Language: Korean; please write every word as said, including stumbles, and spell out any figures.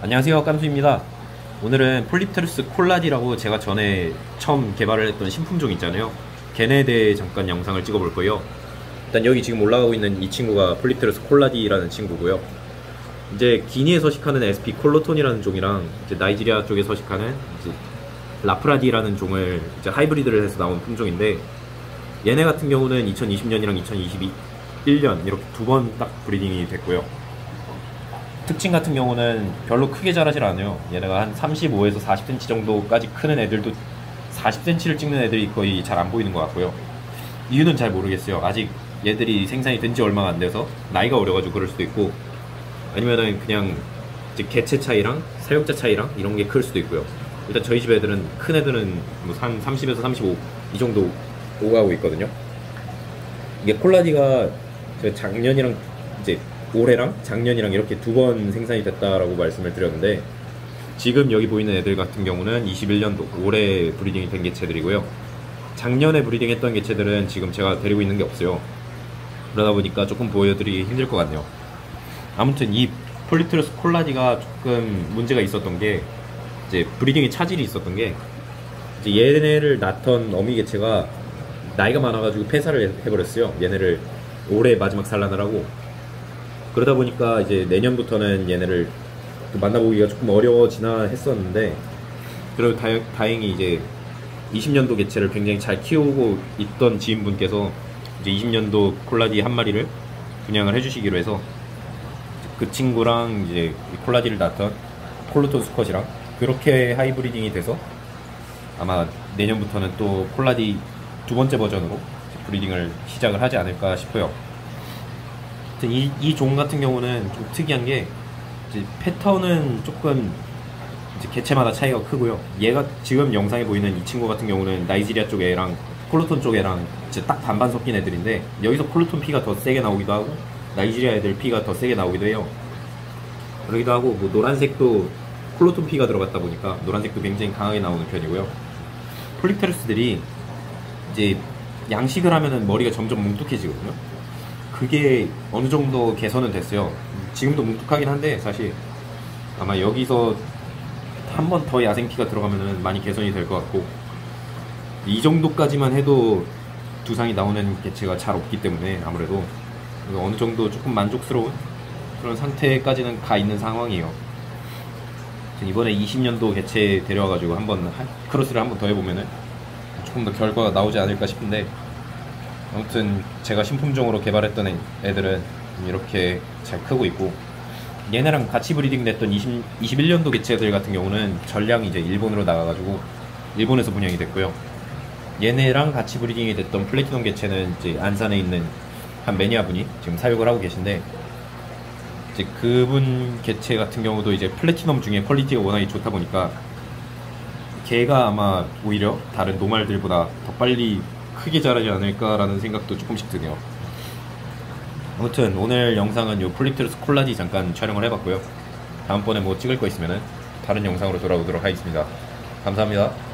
안녕하세요, 깜수입니다. 오늘은 폴립테루스 콜라디라고 제가 전에 처음 개발을 했던 신품종 있잖아요. 걔네에 대해 잠깐 영상을 찍어볼 거예요. 일단 여기 지금 올라가고 있는 이 친구가 폴립테루스 콜라디라는 친구고요. 이제 기니에 서식하는 에스피 콜로톤이라는 종이랑 이제 나이지리아 쪽에 서식하는 이제 라프라디라는 종을 이제 하이브리드를 해서 나온 품종인데, 얘네 같은 경우는 이천이십 년이랑 이천이십일 년 이렇게 두 번 딱 브리딩이 됐고요. 특징 같은 경우는 별로 크게 자라질 않아요. 얘네가 한 삼십오에서 사십 센티미터 정도까지 크는 애들도 사십 센티미터를 찍는 애들이 거의 잘 안 보이는 것 같고요. 이유는 잘 모르겠어요. 아직 얘들이 생산이 된 지 얼마가 안 돼서 나이가 어려가지고 그럴 수도 있고, 아니면은 그냥 이제 개체 차이랑 사육자 차이랑 이런 게 클 수도 있고요. 일단 저희 집 애들은, 큰 애들은 뭐 한 삼십에서 삼십오 이 정도 오가고 있거든요. 이게 콜라디가 제가 작년이랑 이제 올해랑 작년이랑 이렇게 두 번 생산이 됐다라고 말씀을 드렸는데, 지금 여기 보이는 애들 같은 경우는 이십일 년도 올해 브리딩이 된 개체들이고요. 작년에 브리딩 했던 개체들은 지금 제가 데리고 있는 게 없어요. 그러다 보니까 조금 보여드리기 힘들 것 같네요. 아무튼 이 폴립테루스 콜라디가 조금 문제가 있었던 게, 이제 브리딩에 차질이 있었던 게, 이제 얘네를 낳던 어미 개체가 나이가 많아가지고 폐사를 해버렸어요. 얘네를 올해 마지막 산란을 하고. 그러다 보니까 이제 내년부터는 얘네를 만나보기가 조금 어려워지나 했었는데, 그래도 다, 다행히 이제 이십 년도 개체를 굉장히 잘 키우고 있던 지인분께서 이제 이십 년도 콜라디 한 마리를 분양을 해주시기로 해서, 그 친구랑 이제 콜라디를 낳던 콜로톤 수컷이랑 그렇게 하이브리딩이 돼서 아마 내년부터는 또 콜라디 두 번째 버전으로 브리딩을 시작을 하지 않을까 싶어요. 이, 이 종 같은 경우는 좀 특이한 게, 이제 패턴은 조금 이제 개체마다 차이가 크고요. 얘가 지금 영상에 보이는 이 친구 같은 경우는 나이지리아 쪽 애랑 콜로톤 쪽 애랑 이제 딱 반반 섞인 애들인데, 여기서 콜로톤 피가 더 세게 나오기도 하고 나이지리아 애들 피가 더 세게 나오기도 해요. 그러기도 하고, 뭐 노란색도 콜로톤 피가 들어갔다 보니까 노란색도 굉장히 강하게 나오는 편이고요. 폴립테루스들이 이제 양식을 하면은 머리가 점점 뭉툭해지거든요. 그게 어느 정도 개선은 됐어요. 지금도 뭉툭하긴 한데, 사실 아마 여기서 한 번 더 야생피가 들어가면은 많이 개선이 될 것 같고, 이 정도까지만 해도 두상이 나오는 개체가 잘 없기 때문에 아무래도 어느 정도 조금 만족스러운 그런 상태까지는 가 있는 상황이에요. 이번에 이십 년도 개체 데려와가지고 한번 크로스를 한번 더 해보면은 조금 더 결과가 나오지 않을까 싶은데, 아무튼 제가 신품종으로 개발했던 애들은 이렇게 잘 크고 있고, 얘네랑 같이 브리딩 됐던 이십, 이십일 년도 개체들 같은 경우는 전량이 이제 일본으로 나가가지고 일본에서 분양이 됐고요. 얘네랑 같이 브리딩이 됐던 플래티넘 개체는 이제 안산에 있는 한 매니아 분이 지금 사육을 하고 계신데, 이제 그분 개체 같은 경우도 이제 플래티넘 중에 퀄리티가 워낙에 좋다 보니까 걔가 아마 오히려 다른 노말들보다 더 빨리 크게 자라지 않을까라는 생각도 조금씩 드네요. 아무튼 오늘 영상은 요 폴립테루스 콜라디 잠깐 촬영을 해봤고요. 다음번에 뭐 찍을 거 있으면은 다른 영상으로 돌아오도록 하겠습니다. 감사합니다.